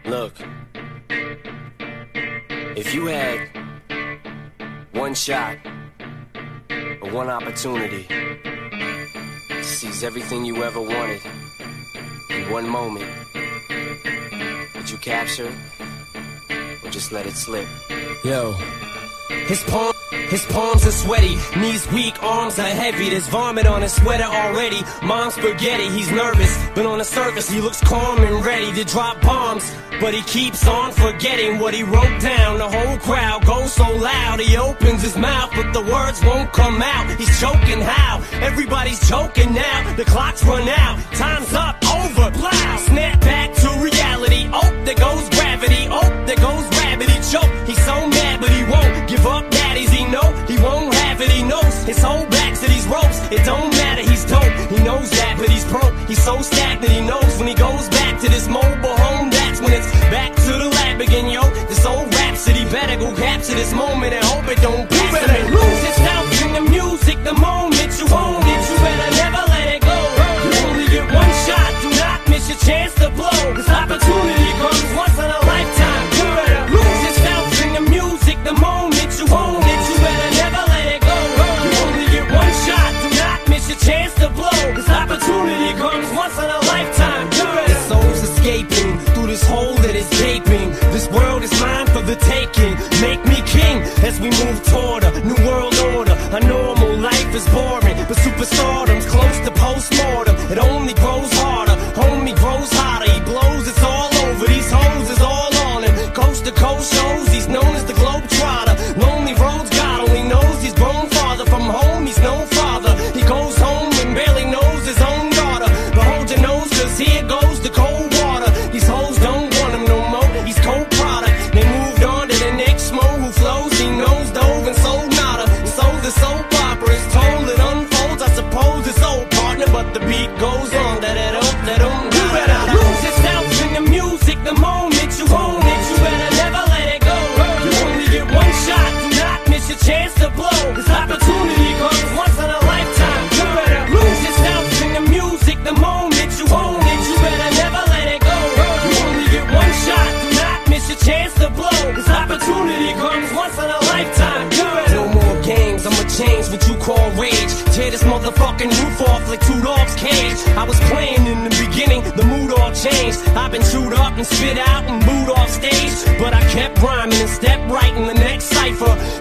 Look, if you had one shot or one opportunity to seize everything you ever wanted in one moment, would you capture it or just let it slip? Yo, his palms are sweaty, knees weak, arms are heavy. There's vomit on his sweater already. Mom's spaghetti, he's nervous, but on the surface he looks calm and ready to drop bombs. But he keeps on forgetting what he wrote down. The whole crowd goes so loud, he opens his mouth, but the words won't come out. He's choking how? Everybody's choking now. The clock's run out, time's up, over, plow. Snap back to reality, oh, there goes gravity. Oh, there goes rabbit, he choke. He's so mad, but he won't give up. Daddies, he know he won't have it, he knows his whole back to these ropes. It don't matter, he's dope, he knows that, but he's broke. He's so stagnant, he knows when he goes back to this mobile home, that's when it's back to the lab again, yo. This old rhapsody better go capture this moment and hope it don't pass. You better lose yourself in the music the moment you own it. You better never let it go. You only get one shot, do not miss your chance to blow. This opportunity comes once in a lifetime. You better lose yourself in the music the moment you own it. You better never let it go. You only get one shot, do not miss your chance to blow. This opportunity comes once in a lifetime. His soul's escaping through this hole that is gaping. This world is mine for the taking. Make me king as we move toward a new world order. A normal life is boring, but superstardom's close to postmortem. It only grows harder, homie grows hotter. He blows, it's all over. These hoes is all on him. Coast to coast shows, he's known as the Globetrotter. Lonely roads, God only knows he's grown farther from home. He's no father. He goes home and barely knows his own daughter. But hold your nose, cause here goes the cold water. These hoes don't want him no more. He's cold product. They moved on to the next mo who flows. He knows dove and sold nada. And so the soap opera is told, it unfolds. I suppose it's old partner, but the beat goes on. You better lose yourself in the music the moment you own it. You better never let it go. You only get one shot, do not miss your chance to blow. This opportunity comes once in a lifetime. You better lose yourself in the music the moment you own it. You better never let it go. You only get one shot, do not miss your chance to blow. This opportunity comes once in a lifetime. No more games, I'ma change what you call rage. Tear this motherfucking roof off like two dogs' cage. I was playing in the beginning, the mood all changed. I've been chewed up and spit out and booed off stage, but I kept rhyming and stepped right in the next cipher.